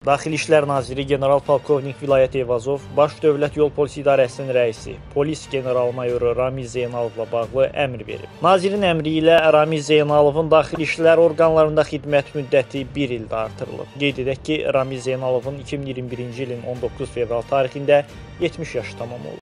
Daxili İşlər Naziri General-Polkovnik Vilayət Eyvazov, Baş Dövlət Yol Polisi İdarəsinin rəisi, polis general-mayoru Ramiz Zeynalovla bağlı əmr verib. Nazirin əmri ilə Ramiz Zeynalovun daxili işlər orqanlarında xidmət müddəti 1 ildə artırılıb. Qeyd edək ki, Ramiz Zeynalovun 2021-ci ilin 19 fevral tarixində 70 yaşı tamam olub.